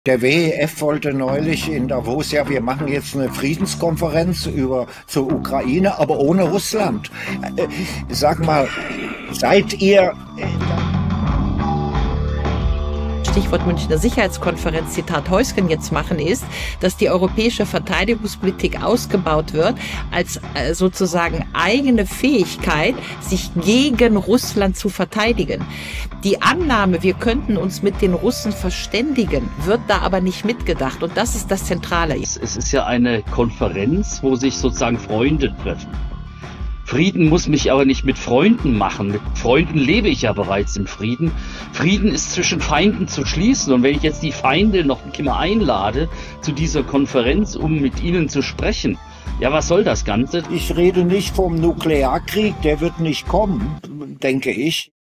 Der WEF wollte neulich in Davos, ja, wir machen jetzt eine Friedenskonferenz zur Ukraine, aber ohne Russland. Sag mal, seid ihr... Stichwort Münchner Sicherheitskonferenz, Zitat Heusgen jetzt machen, ist, dass die europäische Verteidigungspolitik ausgebaut wird als sozusagen eigene Fähigkeit, sich gegen Russland zu verteidigen. Die Annahme, wir könnten uns mit den Russen verständigen, wird da aber nicht mitgedacht. Und das ist das Zentrale. Es ist ja eine Konferenz, wo sich sozusagen Freunde treffen. Frieden muss mich aber nicht mit Freunden machen. Mit Freunden lebe ich ja bereits im Frieden. Frieden ist zwischen Feinden zu schließen. Und wenn ich jetzt die Feinde noch immer einlade zu dieser Konferenz, um mit ihnen zu sprechen, ja, was soll das Ganze? Ich rede nicht vom Nuklearkrieg, der wird nicht kommen, denke ich.